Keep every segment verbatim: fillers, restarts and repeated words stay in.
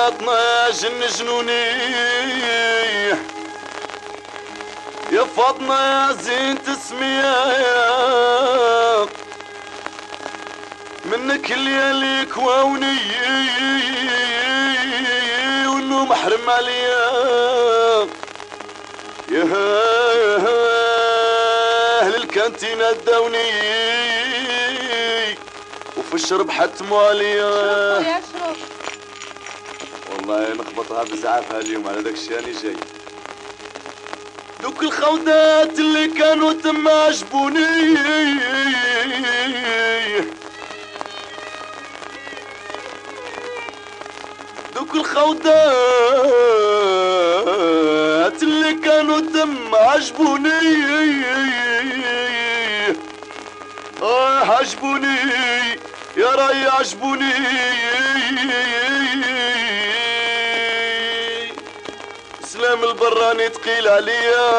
فاطمة يا جن جنوني، يا فاطمة يا زينة السمية، منك الليالي كواوني والنوم حرم عليا، يا اهل الكانتينة داوني وفي الشرب حتموا عليا. شرب يا شرب والله نخبطها بزعافها اليوم على داك الشيء راني جاي. دوك الخوضات اللي كانوا تما عجبوني، دوك الخوضات اللي كانوا تما عجبوني، اه عجبوني يا راي عجبوني، سلام البراني تقيل عليا،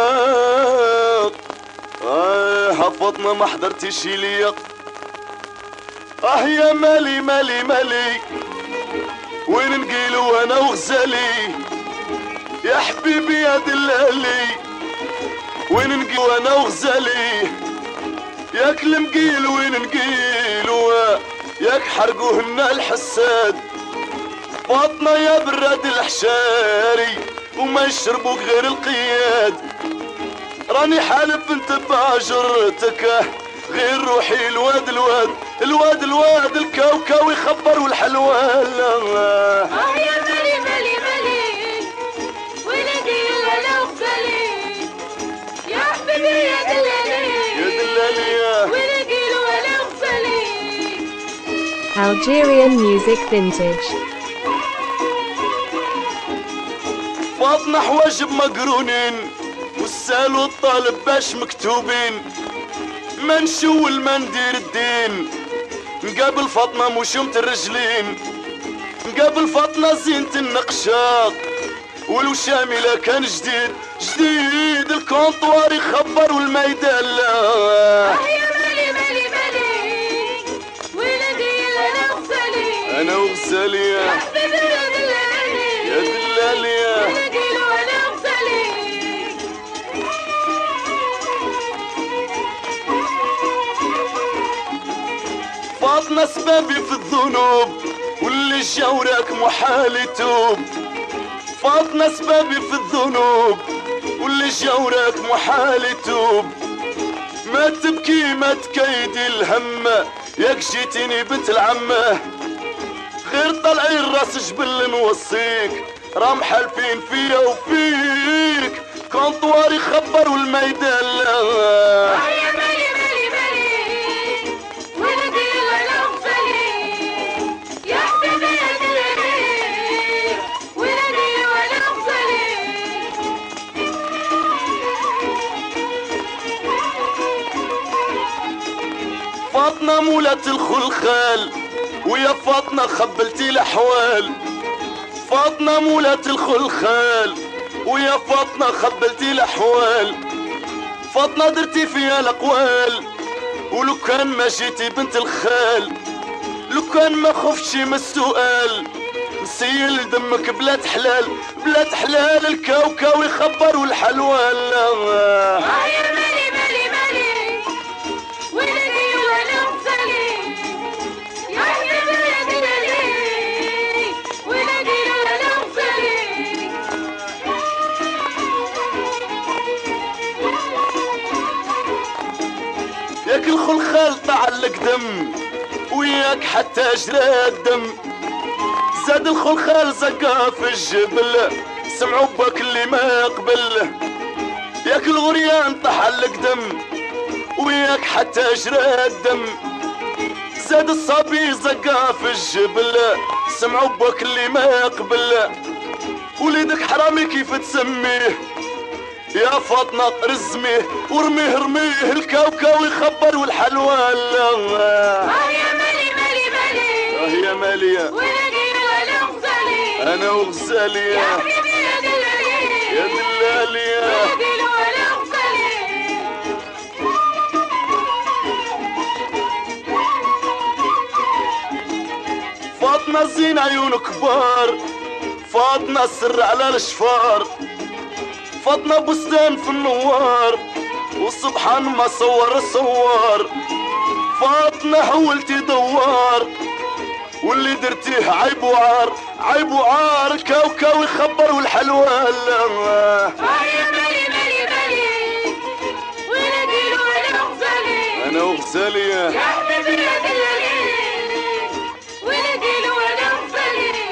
اه حفظنا ما حضرتيش ليا، اه يا مالي مالي مالي وين نقيلو انا وغزالي، يا حبيبي يا دلالي وين نقيلو انا وغزالي، ياك المقيل وين نقيلو، ياك حرقوهن الحساد، فاطمة يا براد الحشاري وما يشربوك غير القياد، راني حالف انت باجرتك غير روحي الواد الواد الواد الواد الكاوكاو يخبر والحلوى. اه يا مالي مالي مالي ولدي ولا وغزالي، يا حبيبي يا دلالي يا دلالي ولدي ولا وغزالي. Algerian music vintage. فاطمة حواجب مقرونين والسال والطالب باش مكتوبين، ما نشول ما ندير الدين، نقابل فاطمة مشومة الرجلين، نقابل فاطمة زينة النقشاق والوشاملة كان جديد جديد، الكونطوار يخبر والميدان لا. اه يا مالي مالي مالي ولدي انا وغزالي، انا وغزالي يا حبيبي يا دلالي يا دلالي ولدي انا وغزالي. فاطمة سبابي في الذنوب واللي جاورك محال يتوب، فاطمة سبابي في الذنوب واللي جاورك محال يتوب، ما تبكي ما تكيدي الهمة، ياك جيتيني بنت العمة غير طلعي الراس جبل نوصيك، راهم حالفين فيا وفيك، كونطوار يخبر والميدان لا. اه يا مالي مالي مالي ولدي ولا وغزالي، يا حبيبي يا دلالي ولدي ولا وغزالي. فاطمة مولات الخلخال ويا فاطمة خبلتي الأحوال، فاطمة مولات الخلخال ويا فاطمة خبلتي الأحوال، فاطمة درتي فيها الأقوال ولو كان ما جيتي بنت الخال، لو كان ما خفتش من السؤال، مسيل دمك بلاد حلال بلاد حلال، الكاوكاو يخبر والحلوى لا. اه يا مالي مالي مالي ولدي ولا وغزالي، يا حبيبي يا دلالي ولدي ولا وغزالي. ياك الخلخال طعلك دم وياك حتى جرى الدم، زاد الخلخال زقا في الجبل سمعوا بك اللي ما يقبل، ياك الغريان طحلك دم وياك حتى جرى الدم، زاد الصبي زقا في الجبل سمعوا بك اللي ما يقبل، وليدك حرامي كيف تسميه، يا فاطمة رزميه ورميه رميه، الكاوكاو يخبر والحلوى لا. اه يا مالي مالي مالي اه يا مالية ولدي ولا وغزالي، انا وغزالي يا حبيبي يا دلالي يا دلالي ولدي ولا وغزالي. فاطمة زين عيون كبار، فاضنا السر على الشفار، فاضنا بستان في النوار، وسبحان ما صور الصوار. فاضنا حولتي دوار، واللي درتيه عيب وعار، عيب وعار. كاوكاو يخبر والحلوى لا. يا مالي مالي مالي ولدي وانا وغزالي، انا وغزالي يا حبيبي يا دلالي ولدي وانا وغزالي.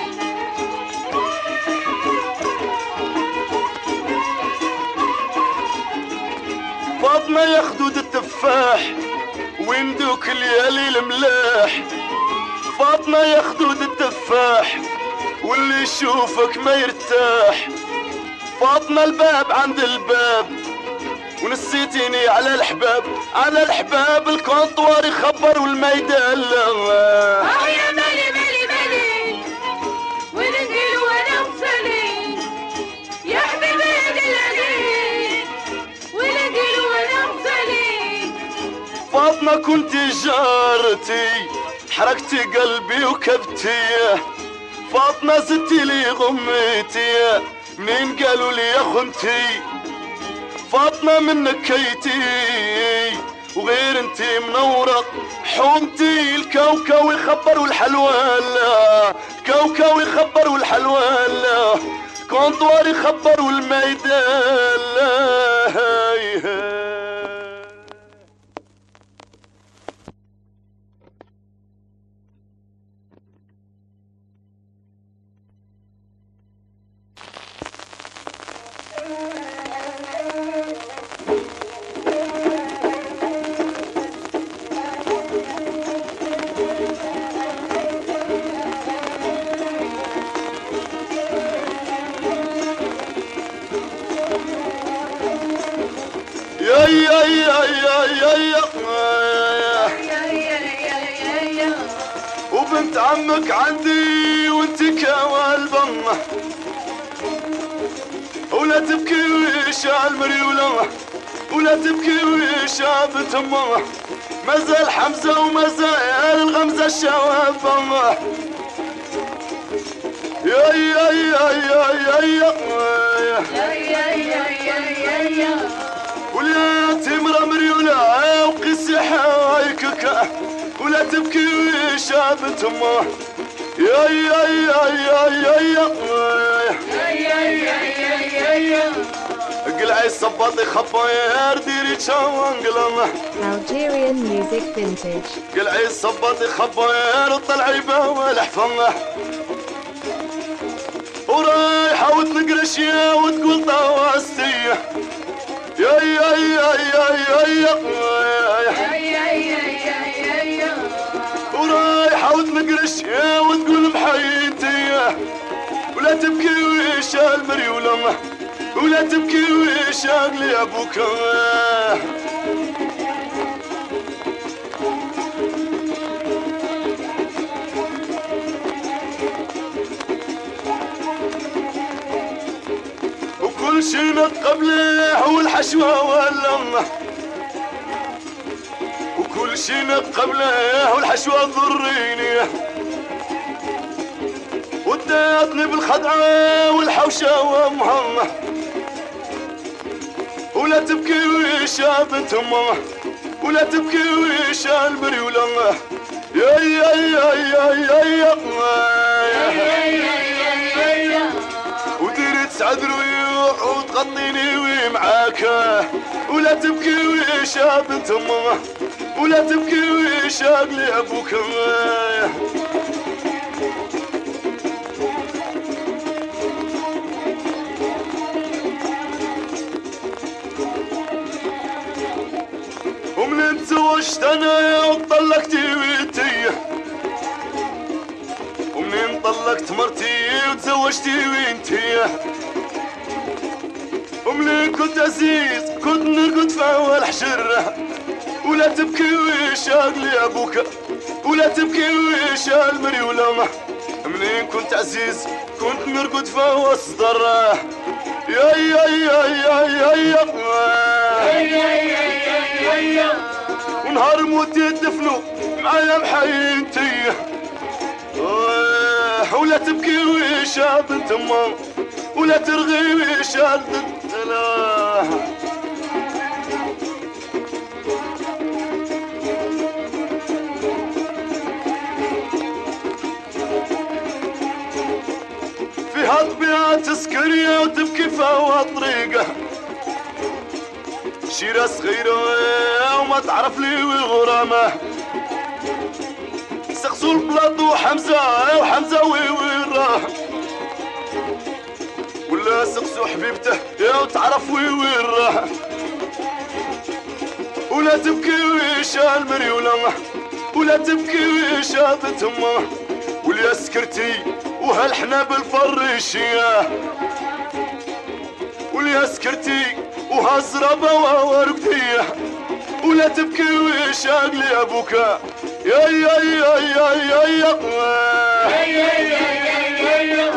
فاطمة يا خدود التفاح وين دوك الليالي الملاح. فاطمة يا خدود التفاح واللي يشوفك ما يرتاح. فاطمة الباب عند الباب ونسيتيني على الحباب، على الحباب. الكونطوار يخبر والميدان لا. اه يا مالي مالي مالي ولدي وانا وغزالي، يا حبيبي يا دلالي ولدي وانا وغزالي. فاطمة كنتي جارتي حركتي قلبي وكبتي. فاطمة زدتي لي غميتي منين قالوا لي يا خنتي. فاطمة منك كيتي وغير انتي منورة حومتي. الكاوكاو يخبر والحلوى لا، الكاوكاو يخبر والحلوى لا. كونطوار يخبر والميدان لا. يا يا يا يا يا يا وبنت عمك عندي وانت كوالبة، ولا تبكي ويش المريولة، ولا تبكي ويش بنت امه. مازال حمزة ومازال الغمزة الشوافة. يا يا يا يا يا يا يا يا ولا تمرة مريولة وقسي حايكك، ولا تبكي ويش بنت امه. يا يا يا يا يا يا يا قلعي الصباط يخبر ديري تشاونقلم. Algerian music vintage. قلعي الصباط يخبر طلعي بالحفظ، ورايحة وتنقرش يا وتقول طواستي. يا يا يا يا يا يا ورايحة وتنقرش يا وتقول محيتي. ولا تبكي ويش المريولة، ولا تبكي ويش اغلي ابوك. وكل شي نقبله والحشوة والله، وكل شي نقبله والحشوة ضريني. وداتني بالخدعة والحوشة وامها، ولا تبكي ويش بنت امه، ولا تبكي ويش المريولة. يا يا يا يا يا يا وديري تسعد رويح وتغطيني ومعاك. ولا تبكي ويش بنت امه، ولا تبكي ويش اقلي ابوك. ومن تزوجت انا وطلقتي ويتي، ومنين طلقت مرتي وتزوجتي وينتي. ومنين كنت عزيز كنت نرقد في اول حشرة. ولا تبكي ويش اقلي ابوك، ولا تبكي ويش المريولة. منين كنت عزيز كنت نرقد في اول صدرة. يا يا يا يا يا يا ونهار موت يدفنوا معايا محينتي. آه ولا تبكي ويشاد تما ولا ترغي ويشاد لا في هالطبيعة تسكرية وتبكي فهو طريقة شيرة صغيرة وما تعرف لي وغرامة سقسو البلاطو حمزة وحمزة وين راه ولا سقسو حبيبته يا وتعرف وين راه ولا تبكي ويشال مريولة ولا تبكي ويشاد تما واليا سكرتي وهالحناب الفريشية واليا سكرتي وهالزرابة وورقتية ولا تبكي ويشاق لي ابوك يا يا يا يا يا يا يا يا يا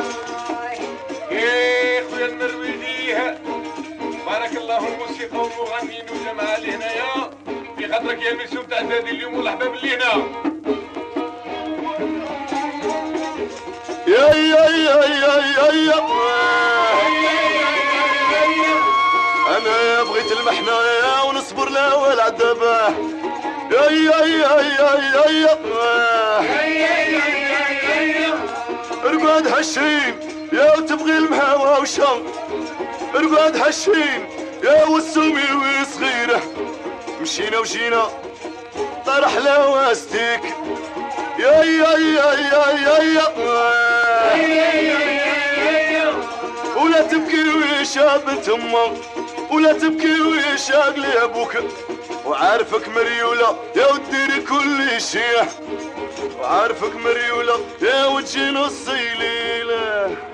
خويا المرويديه بارك الله الموسيقى والمغنيين والجماعه اللي هنايا في خاطرك يا ميسيو تاع هذه اليوم والاحباب اللي هنا يا يا يا يا يا يا انا بغيت المحنايا ونصبر لا والعذابه يا يا يا يا يا يا ارقاد هالشين يا وتبغي المهاوى وشام ارقاد هالشين يا والسومي وصغيره مشينا وجينا طرح لواستيك يا يا يا يا يا يا ولا تبكي ويشاب تما ولا تبكي ويشاق لي ابوك وعارفك مريولة يا وديري كل شي وعارفك مريولة يا وتجي نص ليلة